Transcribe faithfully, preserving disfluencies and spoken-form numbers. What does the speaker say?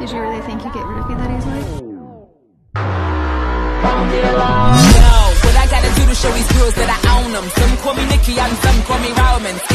Did you really think you'd get rid of me that easily? Yo, what I gotta do to show these girls that I own them. Some call me Nicki and some call me Roman.